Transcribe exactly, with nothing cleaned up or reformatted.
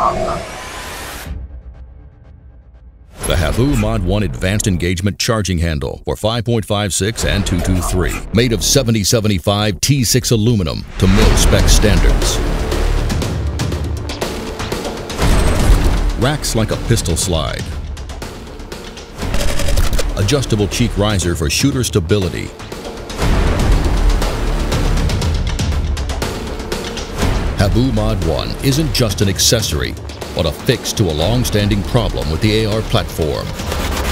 The H A B U Mod one Advanced Engagement Charging Handle for five point five six and two twenty-three, made of seventy seventy-five T six aluminum to mil-spec standards. Racks like a pistol slide. Adjustable cheek riser for shooter stability. H A B U Mod one isn't just an accessory, but a fix to a long-standing problem with the A R platform.